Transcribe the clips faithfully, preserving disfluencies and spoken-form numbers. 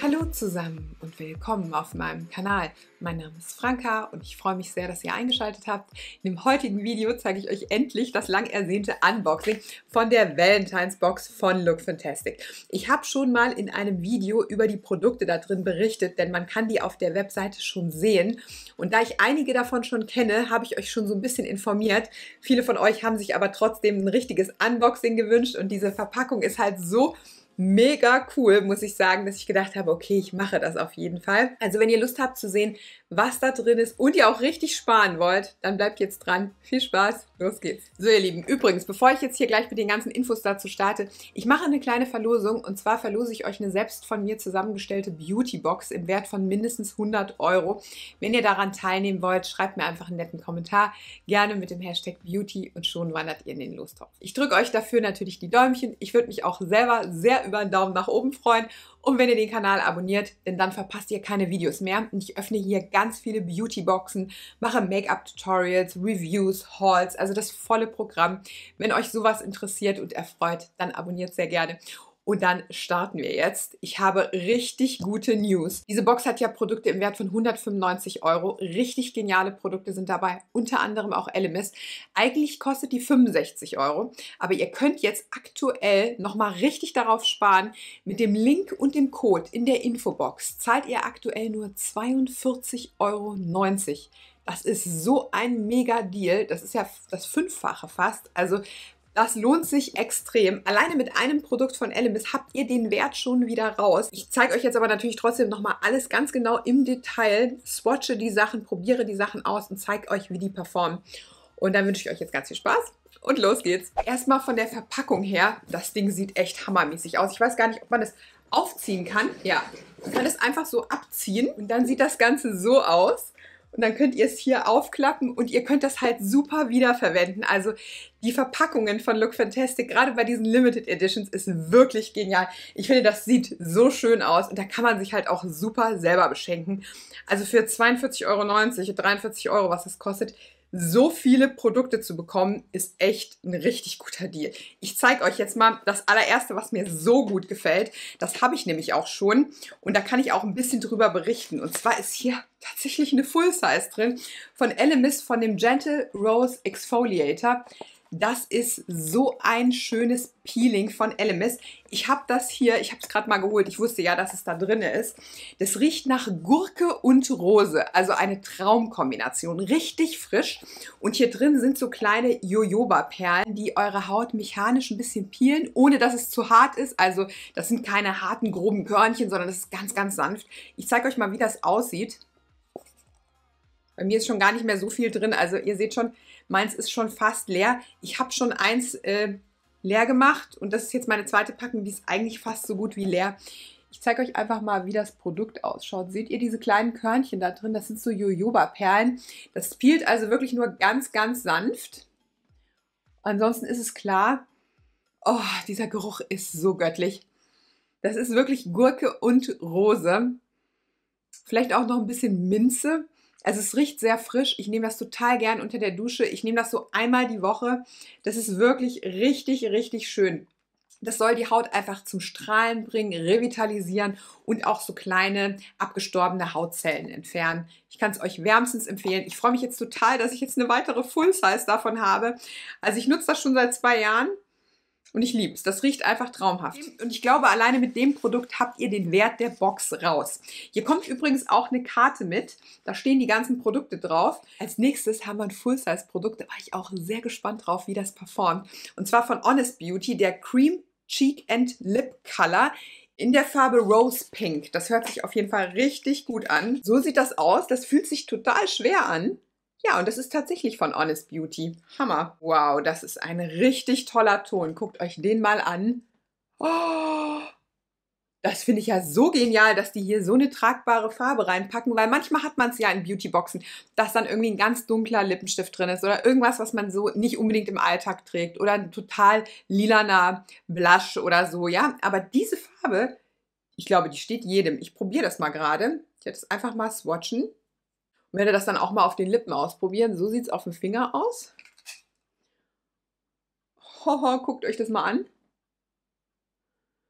Hallo zusammen und willkommen auf meinem Kanal. Mein Name ist Franka und ich freue mich sehr, dass ihr eingeschaltet habt. In dem heutigen Video zeige ich euch endlich das lang ersehnte Unboxing von der Valentine's Box von Look Fantastic. Ich habe schon mal in einem Video über die Produkte da drin berichtet, denn man kann die auf der Webseite schon sehen. Und da ich einige davon schon kenne, habe ich euch schon so ein bisschen informiert. Viele von euch haben sich aber trotzdem ein richtiges Unboxing gewünscht und diese Verpackung ist halt so mega cool, muss ich sagen, dass ich gedacht habe, okay, ich mache das auf jeden Fall. Also wenn ihr Lust habt zu sehen, was da drin ist und ihr auch richtig sparen wollt, dann bleibt jetzt dran. Viel Spaß, los geht's. So ihr Lieben, übrigens, bevor ich jetzt hier gleich mit den ganzen Infos dazu starte, ich mache eine kleine Verlosung und zwar verlose ich euch eine selbst von mir zusammengestellte Beauty-Box im Wert von mindestens hundert Euro. Wenn ihr daran teilnehmen wollt, schreibt mir einfach einen netten Kommentar, gerne mit dem Hashtag Beauty und schon wandert ihr in den Lostopf. Ich drücke euch dafür natürlich die Däumchen. Ich würde mich auch selber sehr über einen Daumen nach oben freuen. Und wenn ihr den Kanal abonniert, denn dann verpasst ihr keine Videos mehr. Und ich öffne hier ganz viele Beauty-Boxen, mache Make-up-Tutorials, Reviews, Hauls, also das volle Programm. Wenn euch sowas interessiert und erfreut, dann abonniert sehr gerne. Und dann starten wir jetzt. Ich habe richtig gute News. Diese Box hat ja Produkte im Wert von hundertfünfundneunzig Euro. Richtig geniale Produkte sind dabei, unter anderem auch Elemis. Eigentlich kostet die fünfundsechzig Euro, aber ihr könnt jetzt aktuell nochmal richtig darauf sparen. Mit dem Link und dem Code in der Infobox zahlt ihr aktuell nur zweiundvierzig Euro neunzig. Das ist so ein mega Deal. Das ist ja das Fünffache fast. Also das lohnt sich extrem. Alleine mit einem Produkt von Elemis habt ihr den Wert schon wieder raus. Ich zeige euch jetzt aber natürlich trotzdem nochmal alles ganz genau im Detail, swatche die Sachen, probiere die Sachen aus und zeige euch, wie die performen. Und dann wünsche ich euch jetzt ganz viel Spaß und los geht's. Erstmal von der Verpackung her, das Ding sieht echt hammermäßig aus. Ich weiß gar nicht, ob man das aufziehen kann. Ja, man kann es einfach so abziehen und dann sieht das Ganze so aus. Und dann könnt ihr es hier aufklappen und ihr könnt das halt super wiederverwenden. Also die Verpackungen von Look Fantastic, gerade bei diesen Limited Editions, ist wirklich genial. Ich finde, das sieht so schön aus und da kann man sich halt auch super selber beschenken. Also für zweiundvierzig Euro neunzig, dreiundvierzig Euro, was das kostet, so viele Produkte zu bekommen, ist echt ein richtig guter Deal. Ich zeige euch jetzt mal das allererste, was mir so gut gefällt. Das habe ich nämlich auch schon und da kann ich auch ein bisschen drüber berichten. Und zwar ist hier tatsächlich eine Full Size drin von Elemis, von dem Gentle Rose Exfoliator. Das ist so ein schönes Peeling von Elemis. Ich habe das hier, ich habe es gerade mal geholt, ich wusste ja, dass es da drin ist. Das riecht nach Gurke und Rose, also eine Traumkombination, richtig frisch. Und hier drin sind so kleine Jojoba-Perlen, die eure Haut mechanisch ein bisschen peelen, ohne dass es zu hart ist. Also das sind keine harten, groben Körnchen, sondern das ist ganz, ganz sanft. Ich zeige euch mal, wie das aussieht. Bei mir ist schon gar nicht mehr so viel drin, also ihr seht schon, meins ist schon fast leer. Ich habe schon eins äh, leer gemacht und das ist jetzt meine zweite Packung, die ist eigentlich fast so gut wie leer. Ich zeige euch einfach mal, wie das Produkt ausschaut. Seht ihr diese kleinen Körnchen da drin? Das sind so Jojoba-Perlen. Das peelt also wirklich nur ganz, ganz sanft. Ansonsten ist es klar. Oh, dieser Geruch ist so göttlich. Das ist wirklich Gurke und Rose. Vielleicht auch noch ein bisschen Minze. Also es riecht sehr frisch. Ich nehme das total gern unter der Dusche. Ich nehme das so einmal die Woche. Das ist wirklich richtig, richtig schön. Das soll die Haut einfach zum Strahlen bringen, revitalisieren und auch so kleine abgestorbene Hautzellen entfernen. Ich kann es euch wärmstens empfehlen. Ich freue mich jetzt total, dass ich jetzt eine weitere Full Size davon habe. Also ich nutze das schon seit zwei Jahren. Und ich liebe es. Das riecht einfach traumhaft. Und ich glaube, alleine mit dem Produkt habt ihr den Wert der Box raus. Hier kommt übrigens auch eine Karte mit. Da stehen die ganzen Produkte drauf. Als nächstes haben wir ein Full-Size-Produkt. Da war ich auch sehr gespannt drauf, wie das performt. Und zwar von Honest Beauty, der Cream Cheek and Lip Color in der Farbe Rose Pink. Das hört sich auf jeden Fall richtig gut an. So sieht das aus. Das fühlt sich total schwer an. Ja, und das ist tatsächlich von Honest Beauty. Hammer. Wow, das ist ein richtig toller Ton. Guckt euch den mal an. Oh, das finde ich ja so genial, dass die hier so eine tragbare Farbe reinpacken, weil manchmal hat man es ja in Beautyboxen, dass dann irgendwie ein ganz dunkler Lippenstift drin ist oder irgendwas, was man so nicht unbedingt im Alltag trägt oder ein total lilaner Blush oder so, ja. Aber diese Farbe, ich glaube, die steht jedem. Ich probiere das mal gerade. Ich werde es einfach mal swatchen. Und werde das dann auch mal auf den Lippen ausprobieren. So sieht es auf dem Finger aus. Hoho, guckt euch das mal an.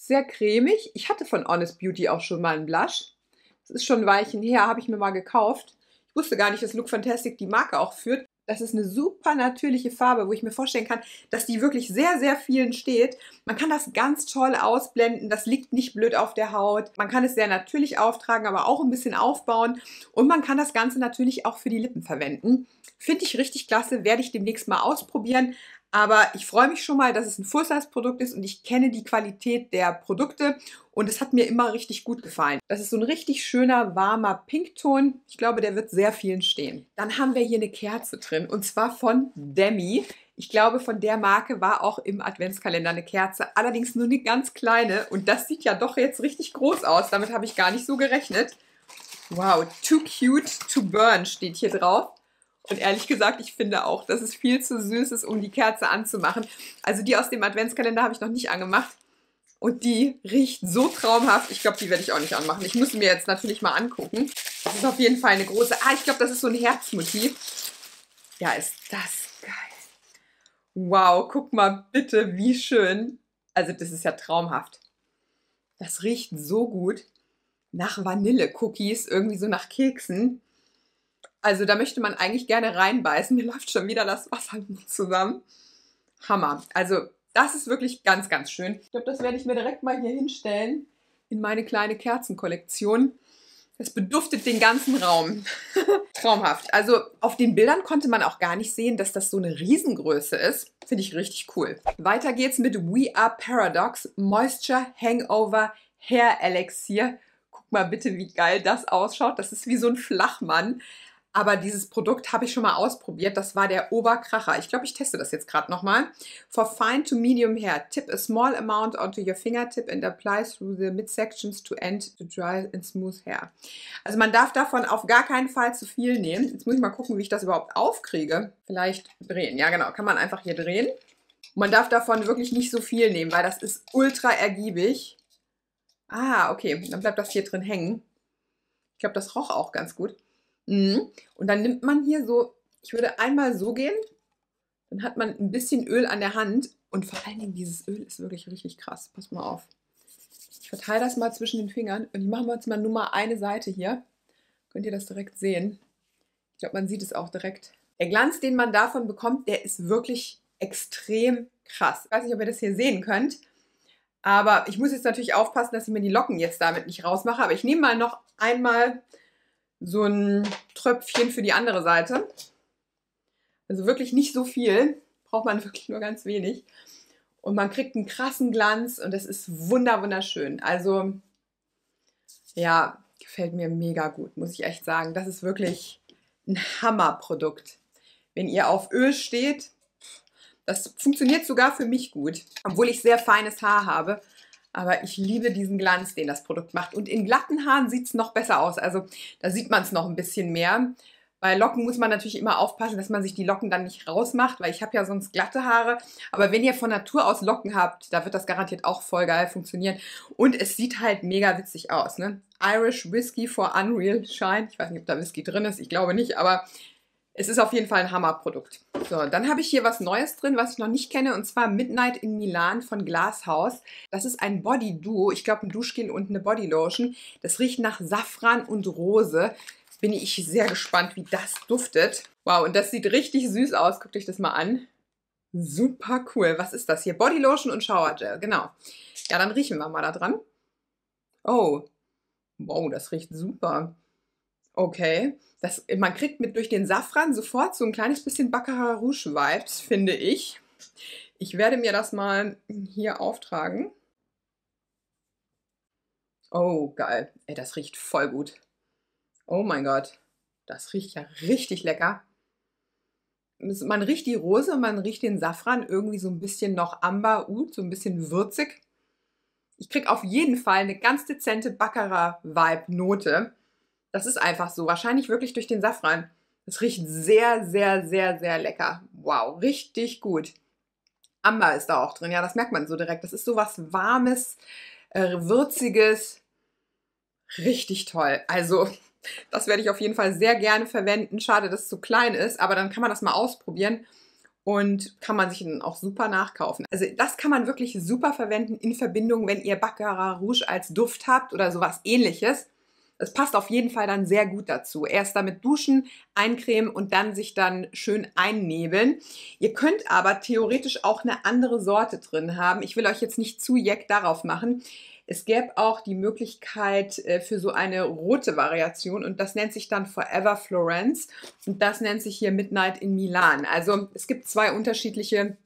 sehr cremig. Ich hatte von Honest Beauty auch schon mal einen Blush. Das ist schon ein Weilchen her, habe ich mir mal gekauft. Ich wusste gar nicht, dass Look Fantastic die Marke auch führt. Das ist eine super natürliche Farbe, wo ich mir vorstellen kann, dass die wirklich sehr, sehr vielen steht. Man kann das ganz toll ausblenden, das liegt nicht blöd auf der Haut. Man kann es sehr natürlich auftragen, aber auch ein bisschen aufbauen. Und man kann das Ganze natürlich auch für die Lippen verwenden. Finde ich richtig klasse, werde ich demnächst mal ausprobieren. Aber ich freue mich schon mal, dass es ein Full-Size-Produkt ist und ich kenne die Qualität der Produkte und es hat mir immer richtig gut gefallen. Das ist so ein richtig schöner, warmer Pinkton. Ich glaube, der wird sehr vielen stehen. Dann haben wir hier eine Kerze drin und zwar von Demi. Ich glaube, von der Marke war auch im Adventskalender eine Kerze, allerdings nur eine ganz kleine und das sieht ja doch jetzt richtig groß aus. Damit habe ich gar nicht so gerechnet. Wow, too cute to burn steht hier drauf. Und ehrlich gesagt, ich finde auch, dass es viel zu süß ist, um die Kerze anzumachen. Also die aus dem Adventskalender habe ich noch nicht angemacht. Und die riecht so traumhaft. Ich glaube, die werde ich auch nicht anmachen. Ich muss sie mir jetzt natürlich mal angucken. Das ist auf jeden Fall eine große... Ah, ich glaube, das ist so ein Herzmotiv. Ja, ist das geil. Wow, guck mal bitte, wie schön. Also das ist ja traumhaft. Das riecht so gut. Nach Vanille-Cookies, irgendwie so nach Keksen. Also da möchte man eigentlich gerne reinbeißen. Mir läuft schon wieder das Wasser zusammen. Hammer. Also das ist wirklich ganz, ganz schön. Ich glaube, das werde ich mir direkt mal hier hinstellen in meine kleine Kerzenkollektion. Es beduftet den ganzen Raum. Traumhaft. Also auf den Bildern konnte man auch gar nicht sehen, dass das so eine Riesengröße ist. Finde ich richtig cool. Weiter geht's mit We Are Paradox Moisture Hangover Hair Elixir. Guck mal bitte, wie geil das ausschaut. Das ist wie so ein Flachmann. Aber dieses Produkt habe ich schon mal ausprobiert. Das war der Oberkracher. Ich glaube, ich teste das jetzt gerade nochmal. For fine to medium hair, tip a small amount onto your fingertip and apply through the midsections to end to dry and smooth hair. Also man darf davon auf gar keinen Fall zu viel nehmen. Jetzt muss ich mal gucken, wie ich das überhaupt aufkriege. Vielleicht drehen. Ja, genau. Kann man einfach hier drehen. Man darf davon wirklich nicht so viel nehmen, weil das ist ultra ergiebig. Ah, okay. Dann bleibt das hier drin hängen. Ich glaube, das roch auch ganz gut. Und dann nimmt man hier so, ich würde einmal so gehen, dann hat man ein bisschen Öl an der Hand und vor allen Dingen dieses Öl ist wirklich richtig krass. Pass mal auf. Ich verteile das mal zwischen den Fingern und ich mache jetzt mal nur mal eine Seite hier. Könnt ihr das direkt sehen? Ich glaube, man sieht es auch direkt. Der Glanz, den man davon bekommt, der ist wirklich extrem krass. Ich weiß nicht, ob ihr das hier sehen könnt, aber ich muss jetzt natürlich aufpassen, dass ich mir die Locken jetzt damit nicht rausmache. Aber ich nehme mal noch einmal so ein Tröpfchen für die andere Seite. Also wirklich nicht so viel. Braucht man wirklich nur ganz wenig. Und man kriegt einen krassen Glanz und das ist wunder wunderschön. Also ja, gefällt mir mega gut, muss ich echt sagen. Das ist wirklich ein Hammerprodukt. Wenn ihr auf Öl steht, das funktioniert sogar für mich gut. Obwohl ich sehr feines Haar habe. Aber ich liebe diesen Glanz, den das Produkt macht. Und in glatten Haaren sieht es noch besser aus. Also da sieht man es noch ein bisschen mehr. Bei Locken muss man natürlich immer aufpassen, dass man sich die Locken dann nicht rausmacht, weil ich habe ja sonst glatte Haare. Aber wenn ihr von Natur aus Locken habt, da wird das garantiert auch voll geil funktionieren. Und es sieht halt mega witzig aus, ne? Irish Whiskey for Unreal Shine. Ich weiß nicht, ob da Whisky drin ist. Ich glaube nicht, aber es ist auf jeden Fall ein Hammerprodukt. So, dann habe ich hier was Neues drin, was ich noch nicht kenne, und zwar Midnight in Milan von Glasshouse. Das ist ein Body Duo, ich glaube ein Duschgel und eine Body Lotion. Das riecht nach Safran und Rose. Bin ich sehr gespannt, wie das duftet. Wow, und das sieht richtig süß aus. Guckt euch das mal an. Super cool. Was ist das hier? Body Lotion und Shower Gel, genau. Ja, dann riechen wir mal da dran. Oh, wow, das riecht super. Okay, das, man kriegt mit durch den Safran sofort so ein kleines bisschen Baccarat Rouge Vibes, finde ich. Ich werde mir das mal hier auftragen. Oh, geil. Ey, das riecht voll gut. Oh mein Gott, das riecht ja richtig lecker. Man riecht die Rose, man riecht den Safran, irgendwie so ein bisschen noch Amber Oud, so ein bisschen würzig. Ich kriege auf jeden Fall eine ganz dezente Baccarat-Vibe-Note. Das ist einfach so, wahrscheinlich wirklich durch den Safran. Das riecht sehr, sehr, sehr, sehr lecker. Wow, richtig gut. Amber ist da auch drin, ja, das merkt man so direkt. Das ist so was Warmes, äh, Würziges. Richtig toll. Also, das werde ich auf jeden Fall sehr gerne verwenden. Schade, dass es so klein ist, aber dann kann man das mal ausprobieren. und kann man sich dann auch super nachkaufen. Also das kann man wirklich super verwenden in Verbindung, wenn ihr Baccarat Rouge als Duft habt oder sowas Ähnliches. Es passt auf jeden Fall dann sehr gut dazu. Erst damit duschen, eincremen und dann sich dann schön einnebeln. Ihr könnt aber theoretisch auch eine andere Sorte drin haben. Ich will euch jetzt nicht zu jeck darauf machen. Es gäbe auch die Möglichkeit für so eine rote Variation und das nennt sich dann Forever Florence und das nennt sich hier Midnight in Milan. Also es gibt zwei unterschiedliche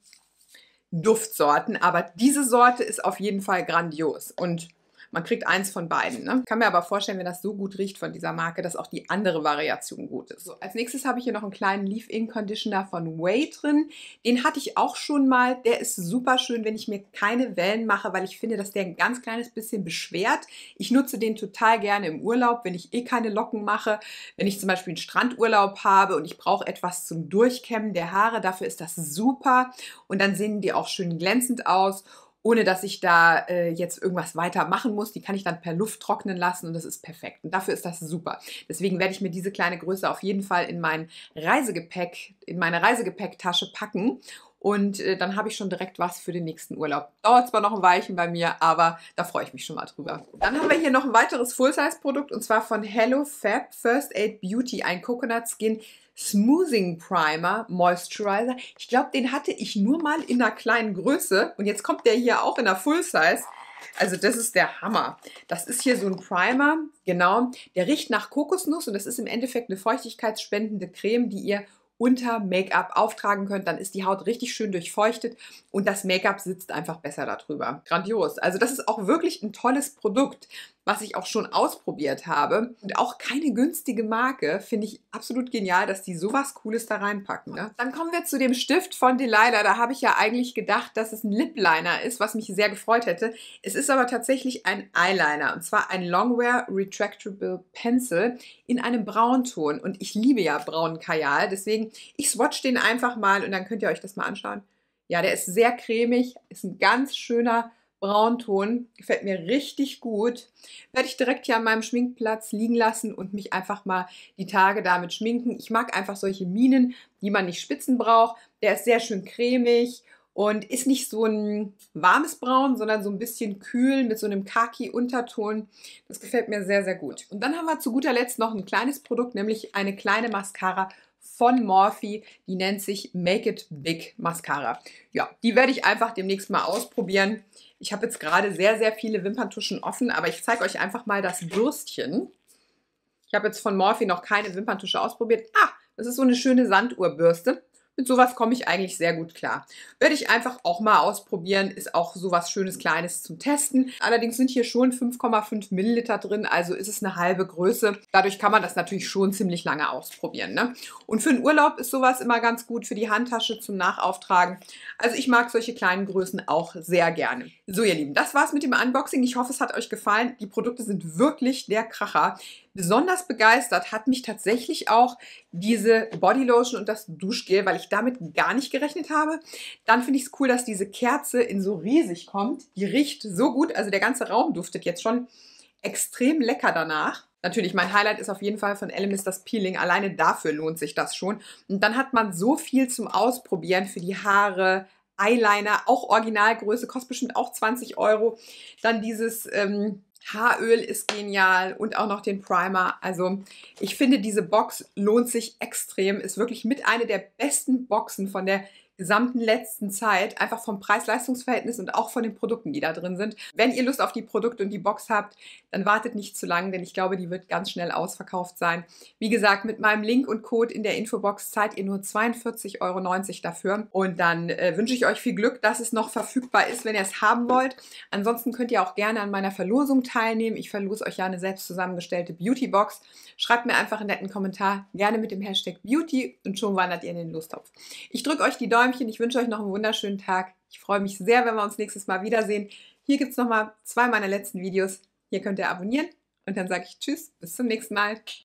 Duftsorten, aber diese Sorte ist auf jeden Fall grandios und man kriegt eins von beiden. Ne? Ich kann mir aber vorstellen, wenn das so gut riecht von dieser Marke, dass auch die andere Variation gut ist. So, als nächstes habe ich hier noch einen kleinen Leave-In-Conditioner von Way drin. Den hatte ich auch schon mal. Der ist super schön, wenn ich mir keine Wellen mache, weil ich finde, dass der ein ganz kleines bisschen beschwert. Ich nutze den total gerne im Urlaub, wenn ich eh keine Locken mache. Wenn ich zum Beispiel einen Strandurlaub habe und ich brauche etwas zum Durchkämmen der Haare, dafür ist das super. Und dann sehen die auch schön glänzend aus, ohne dass ich da äh, jetzt irgendwas weiter machen muss. Die kann ich dann per Luft trocknen lassen und das ist perfekt. Und dafür ist das super. Deswegen werde ich mir diese kleine Größe auf jeden Fall in mein Reisegepäck, in meine Reisegepäcktasche packen. Und äh, dann habe ich schon direkt was für den nächsten Urlaub. Dauert zwar noch ein Weilchen bei mir, aber da freue ich mich schon mal drüber. Dann haben wir hier noch ein weiteres Full-Size-Produkt und zwar von Hello Fab First Aid Beauty, ein Coconut Skin Smoothing Primer Moisturizer. Ich glaube, den hatte ich nur mal in einer kleinen Größe und jetzt kommt der hier auch in einer Full Size. Also das ist der Hammer. Das ist hier so ein Primer, genau. Der riecht nach Kokosnuss und das ist im Endeffekt eine feuchtigkeitsspendende Creme, die ihr unter Make-up auftragen könnt, dann ist die Haut richtig schön durchfeuchtet und das Make-up sitzt einfach besser darüber. Grandios. Also das ist auch wirklich ein tolles Produkt, was ich auch schon ausprobiert habe. Und auch keine günstige Marke. Finde ich absolut genial, dass die sowas Cooles da reinpacken. Ne? Dann kommen wir zu dem Stift von Delilah. Da habe ich ja eigentlich gedacht, dass es ein Lip Liner ist, was mich sehr gefreut hätte. Es ist aber tatsächlich ein Eyeliner. Und zwar ein Longwear Retractable Pencil in einem Braunton. Und ich liebe ja braunen Kajal. Deswegen, ich swatch den einfach mal und dann könnt ihr euch das mal anschauen. Ja, der ist sehr cremig. Ist ein ganz schöner Braunton, gefällt mir richtig gut. Werde ich direkt hier an meinem Schminkplatz liegen lassen und mich einfach mal die Tage damit schminken. Ich mag einfach solche Minen, die man nicht spitzen braucht. Der ist sehr schön cremig und ist nicht so ein warmes Braun, sondern so ein bisschen kühl mit so einem Khaki-Unterton. Das gefällt mir sehr, sehr gut. Und dann haben wir zu guter Letzt noch ein kleines Produkt, nämlich eine kleine Mascara von Morphe, die nennt sich Make It Big Mascara. Ja, die werde ich einfach demnächst mal ausprobieren. Ich habe jetzt gerade sehr, sehr viele Wimperntuschen offen, aber ich zeige euch einfach mal das Bürstchen. Ich habe jetzt von Morphe noch keine Wimperntusche ausprobiert. Ah, das ist so eine schöne Sanduhrbürste. Mit sowas komme ich eigentlich sehr gut klar. Werde ich einfach auch mal ausprobieren. Ist auch sowas Schönes, Kleines zum Testen. Allerdings sind hier schon fünf Komma fünf Milliliter drin, also ist es eine halbe Größe. Dadurch kann man das natürlich schon ziemlich lange ausprobieren. Ne? Und für den Urlaub ist sowas immer ganz gut, für die Handtasche zum Nachauftragen. Also ich mag solche kleinen Größen auch sehr gerne. So ihr Lieben, das war's mit dem Unboxing. Ich hoffe, es hat euch gefallen. Die Produkte sind wirklich der Kracher. Besonders begeistert hat mich tatsächlich auch diese Bodylotion und das Duschgel, weil ich damit gar nicht gerechnet habe. Dann finde ich es cool, dass diese Kerze in so riesig kommt. Die riecht so gut, also der ganze Raum duftet jetzt schon extrem lecker danach. Natürlich, mein Highlight ist auf jeden Fall von Elemis das Peeling. Alleine dafür lohnt sich das schon. Und dann hat man so viel zum Ausprobieren für die Haare, Eyeliner, auch Originalgröße, kostet bestimmt auch zwanzig Euro. Dann dieses ähm, Haaröl ist genial und auch noch den Primer. Also ich finde, diese Box lohnt sich extrem. Ist wirklich mit einer der besten Boxen von der gesamten letzten Zeit, einfach vom Preis-Leistungs-Verhältnis und auch von den Produkten, die da drin sind. Wenn ihr Lust auf die Produkte und die Box habt, dann wartet nicht zu lang, denn ich glaube, die wird ganz schnell ausverkauft sein. Wie gesagt, mit meinem Link und Code in der Infobox zahlt ihr nur zweiundvierzig Euro neunzig dafür. Und dann äh, wünsche ich euch viel Glück, dass es noch verfügbar ist, wenn ihr es haben wollt. Ansonsten könnt ihr auch gerne an meiner Verlosung teilnehmen. Ich verlose euch ja eine selbst zusammengestellte Beauty-Box. Schreibt mir einfach einen netten Kommentar, gerne mit dem Hashtag Beauty und schon wandert ihr in den Lostopf. Ich drücke euch die Daumen. Ich wünsche euch noch einen wunderschönen Tag. Ich freue mich sehr, wenn wir uns nächstes Mal wiedersehen. Hier gibt es nochmal zwei meiner letzten Videos. Hier könnt ihr abonnieren und dann sage ich Tschüss, bis zum nächsten Mal.